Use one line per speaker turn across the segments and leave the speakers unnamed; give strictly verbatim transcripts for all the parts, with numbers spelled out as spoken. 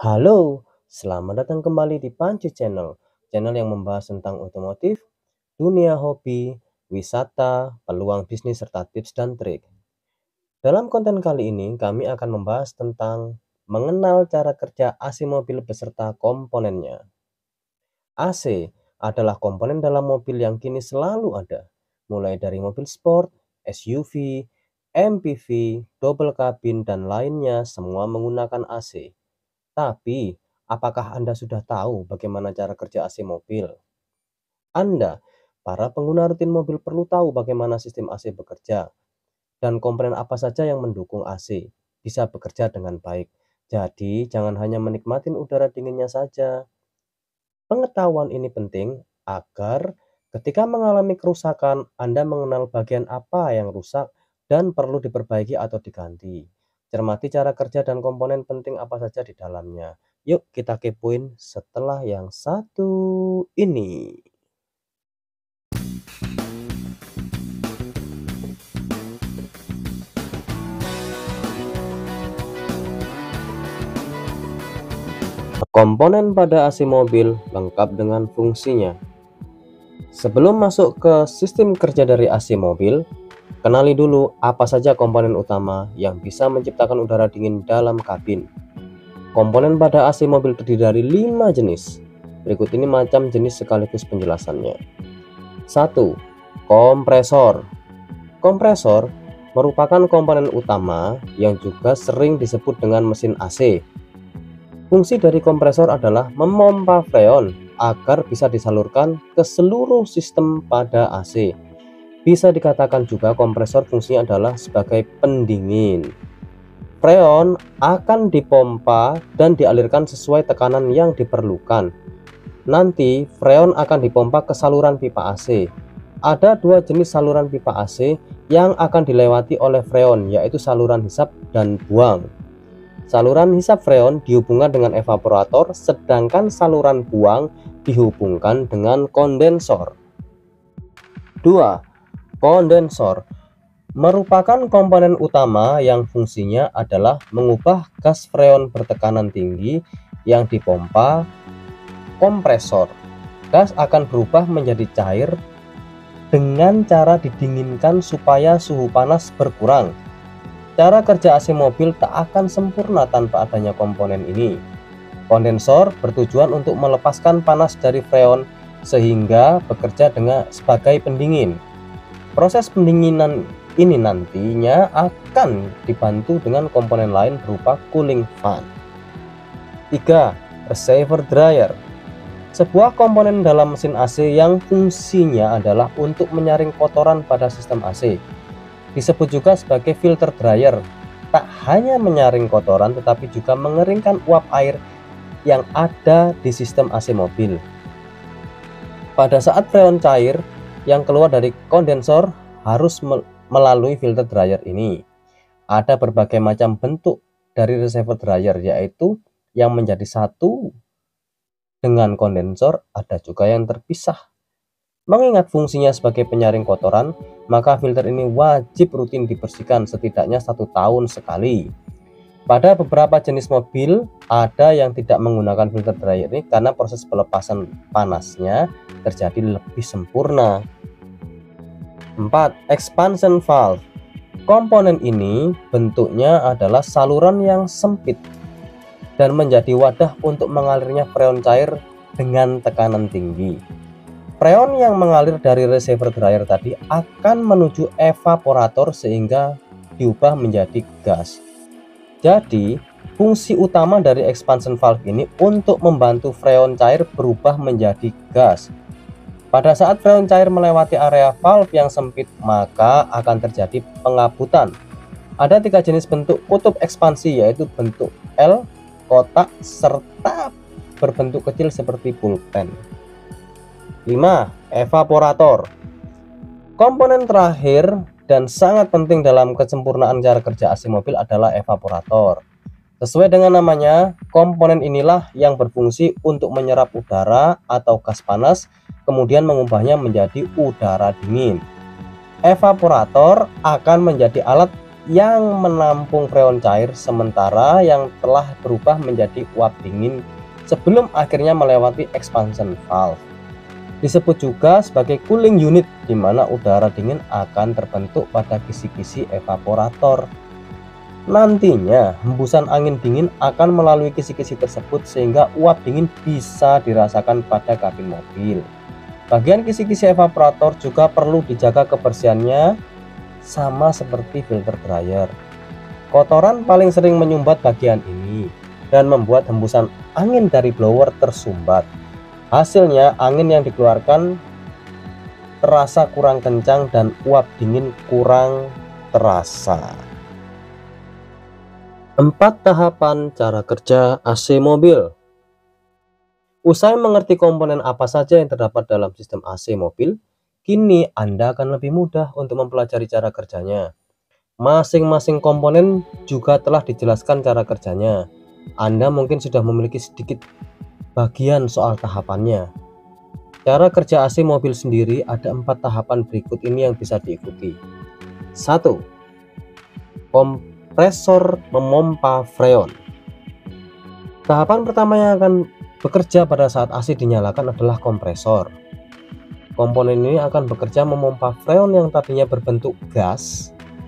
Halo, selamat datang kembali di Pancu Channel, channel yang membahas tentang otomotif, dunia hobi, wisata, peluang bisnis, serta tips dan trik. Dalam konten kali ini, kami akan membahas tentang mengenal cara kerja A C mobil beserta komponennya. A C adalah komponen dalam mobil yang kini selalu ada, mulai dari mobil sport, S U V, M P V, double cabin, dan lainnya semua menggunakan A C. Tapi, apakah Anda sudah tahu bagaimana cara kerja A C mobil? Anda, para pengguna rutin mobil perlu tahu bagaimana sistem A C bekerja dan komponen apa saja yang mendukung A C bisa bekerja dengan baik. Jadi, jangan hanya menikmati udara dinginnya saja. Pengetahuan ini penting agar ketika mengalami kerusakan, Anda mengenal bagian apa yang rusak dan perlu diperbaiki atau diganti. Cermati cara kerja dan komponen penting apa saja di dalamnya. Yuk kita kepoin setelah yang satu ini. Komponen pada A C mobil lengkap dengan fungsinya. Sebelum masuk ke sistem kerja dari A C mobil, kenali dulu apa saja komponen utama yang bisa menciptakan udara dingin dalam kabin. Komponen pada A C mobil terdiri dari lima jenis. Berikut ini macam jenis sekaligus penjelasannya. satu. Kompresor. Kompresor merupakan komponen utama yang juga sering disebut dengan mesin A C. Fungsi dari kompresor adalah memompa freon agar bisa disalurkan ke seluruh sistem pada A C. Bisa dikatakan juga kompresor fungsinya adalah sebagai pendingin. Freon akan dipompa dan dialirkan sesuai tekanan yang diperlukan. Nanti freon akan dipompa ke saluran pipa A C. Ada dua jenis saluran pipa A C yang akan dilewati oleh freon, yaitu saluran hisap dan buang. Saluran hisap freon dihubungkan dengan evaporator, sedangkan saluran buang dihubungkan dengan kondensor. dua. Kondensor merupakan komponen utama yang fungsinya adalah mengubah gas freon bertekanan tinggi yang dipompa kompresor. Gas akan berubah menjadi cair dengan cara didinginkan supaya suhu panas berkurang. Cara kerja A C mobil tak akan sempurna tanpa adanya komponen ini. Kondensor bertujuan untuk melepaskan panas dari freon sehingga bekerja dengan sebagai pendingin. Proses pendinginan ini nantinya akan dibantu dengan komponen lain berupa cooling fan. tiga. Receiver dryer. Sebuah komponen dalam mesin A C yang fungsinya adalah untuk menyaring kotoran pada sistem A C. Disebut juga sebagai filter dryer. Tak hanya menyaring kotoran tetapi juga mengeringkan uap air yang ada di sistem A C mobil. Pada saat freon cair yang keluar dari kondensor harus melalui filter dryer ini. Ada berbagai macam bentuk dari receiver dryer, yaitu yang menjadi satu dengan kondensor, ada juga yang terpisah. Mengingat fungsinya sebagai penyaring kotoran, maka filter ini wajib rutin dibersihkan setidaknya satu tahun sekali. Pada beberapa jenis mobil ada yang tidak menggunakan filter dryer ini karena proses pelepasan panasnya terjadi lebih sempurna. empat. Expansion valve. Komponen ini bentuknya adalah saluran yang sempit dan menjadi wadah untuk mengalirnya freon cair dengan tekanan tinggi. Freon yang mengalir dari receiver dryer tadi akan menuju evaporator sehingga diubah menjadi gas. Jadi, fungsi utama dari expansion valve ini untuk membantu freon cair berubah menjadi gas. Pada saat freon cair melewati area valve yang sempit, maka akan terjadi pengabutan. Ada tiga jenis bentuk kutub ekspansi, yaitu bentuk L, kotak, serta berbentuk kecil seperti pulpen. lima. Evaporator. Komponen terakhir dan sangat penting dalam kesempurnaan cara kerja A C mobil adalah evaporator. Sesuai dengan namanya, komponen inilah yang berfungsi untuk menyerap udara atau gas panas, kemudian mengubahnya menjadi udara dingin. Evaporator akan menjadi alat yang menampung freon cair, sementara yang telah berubah menjadi uap dingin sebelum akhirnya melewati expansion valve. Disebut juga sebagai cooling unit, di mana udara dingin akan terbentuk pada kisi-kisi evaporator. Nantinya hembusan angin dingin akan melalui kisi-kisi tersebut sehingga uap dingin bisa dirasakan pada kabin mobil. Bagian kisi-kisi evaporator juga perlu dijaga kebersihannya, sama seperti filter dryer. Kotoran paling sering menyumbat bagian ini dan membuat hembusan angin dari blower tersumbat. Hasilnya angin yang dikeluarkan terasa kurang kencang dan uap dingin kurang terasa. Empat tahapan cara kerja A C mobil. Usai mengerti komponen apa saja yang terdapat dalam sistem A C mobil, kini Anda akan lebih mudah untuk mempelajari cara kerjanya. Masing-masing komponen juga telah dijelaskan cara kerjanya. Anda mungkin sudah memiliki sedikit bagian soal tahapannya. Cara kerja A C mobil sendiri ada empat tahapan berikut ini yang bisa diikuti. Satu. Kompresor memompa freon. Tahapan pertama yang akan bekerja pada saat A C dinyalakan adalah kompresor. Komponen ini akan bekerja memompa freon yang tadinya berbentuk gas.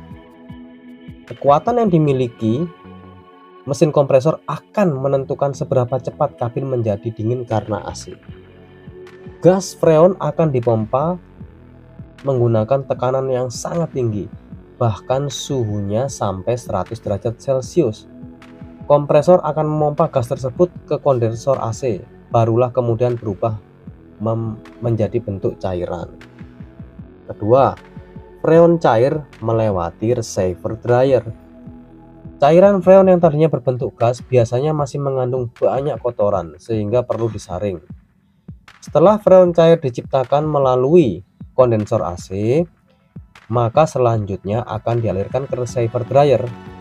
Kekuatan yang dimiliki mesin kompresor akan menentukan seberapa cepat kabin menjadi dingin karena A C. Gas freon akan dipompa menggunakan tekanan yang sangat tinggi, bahkan suhunya sampai seratus derajat Celcius. Kompresor akan memompa gas tersebut ke kondensor A C, barulah kemudian berubah menjadi bentuk cairan. Kedua, freon cair melewati receiver dryer. Cairan freon yang tadinya berbentuk gas biasanya masih mengandung banyak kotoran sehingga perlu disaring. Setelah freon cair diciptakan melalui kondensor A C, maka selanjutnya akan dialirkan ke receiver dryer.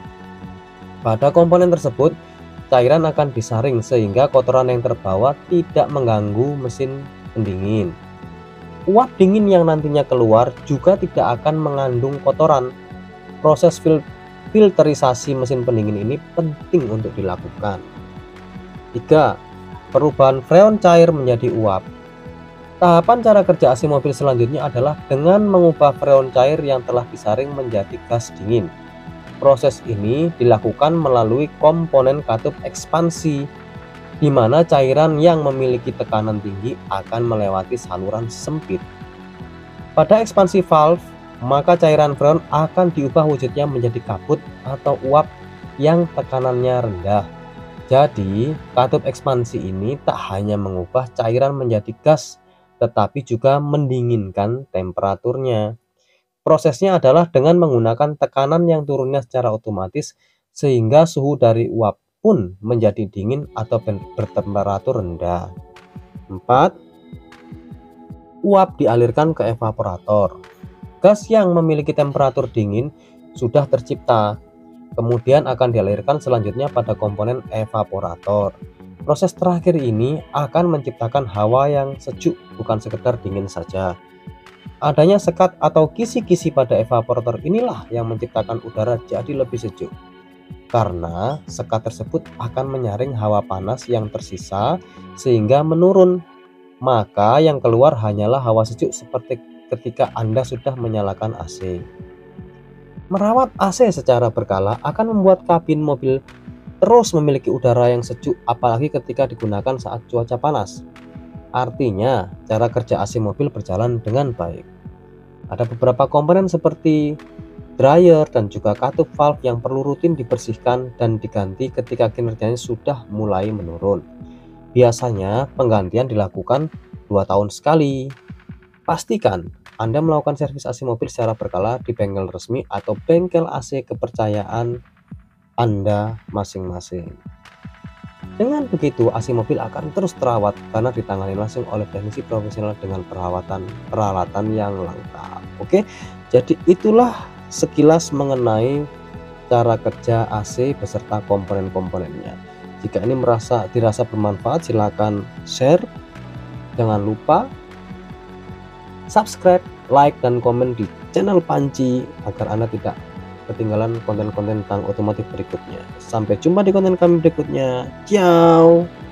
Pada komponen tersebut, cairan akan disaring sehingga kotoran yang terbawa tidak mengganggu mesin pendingin. Uap dingin yang nantinya keluar juga tidak akan mengandung kotoran. Proses filter Filterisasi mesin pendingin ini penting untuk dilakukan. Tiga. Perubahan freon cair menjadi uap. Tahapan cara kerja A C mobil selanjutnya adalah dengan mengubah freon cair yang telah disaring menjadi gas dingin. Proses ini dilakukan melalui komponen katup ekspansi, di mana cairan yang memiliki tekanan tinggi akan melewati saluran sempit. Pada ekspansi valve, maka cairan freon akan diubah wujudnya menjadi kabut atau uap yang tekanannya rendah. Jadi, katup ekspansi ini tak hanya mengubah cairan menjadi gas, tetapi juga mendinginkan temperaturnya. Prosesnya adalah dengan menggunakan tekanan yang turunnya secara otomatis, sehingga suhu dari uap pun menjadi dingin atau bertemperatur rendah. Empat. Uap dialirkan ke evaporator. Gas yang memiliki temperatur dingin sudah tercipta, kemudian akan dialirkan selanjutnya pada komponen evaporator. Proses terakhir ini akan menciptakan hawa yang sejuk, bukan sekedar dingin saja. Adanya sekat atau kisi-kisi pada evaporator inilah yang menciptakan udara jadi lebih sejuk, karena sekat tersebut akan menyaring hawa panas yang tersisa sehingga menurun, maka yang keluar hanyalah hawa sejuk seperti ketika Anda sudah menyalakan A C. Merawat A C secara berkala akan membuat kabin mobil terus memiliki udara yang sejuk, apalagi ketika digunakan saat cuaca panas. Artinya, cara kerja A C mobil berjalan dengan baik. Ada beberapa komponen seperti dryer dan juga katup valve yang perlu rutin dibersihkan dan diganti ketika kinerjanya sudah mulai menurun. Biasanya penggantian dilakukan dua tahun sekali. Pastikan Anda melakukan servis A C mobil secara berkala di bengkel resmi atau bengkel A C kepercayaan Anda masing-masing. Dengan begitu, A C mobil akan terus terawat karena ditangani langsung oleh teknisi profesional dengan perawatan peralatan yang lengkap. Oke, jadi itulah sekilas mengenai cara kerja A C beserta komponen-komponennya. Jika ini merasa dirasa bermanfaat, silakan share. Jangan lupa subscribe, like, dan komen di channel Panci agar Anda tidak ketinggalan konten-konten tentang otomotif berikutnya. Sampai jumpa di konten kami berikutnya. Ciao.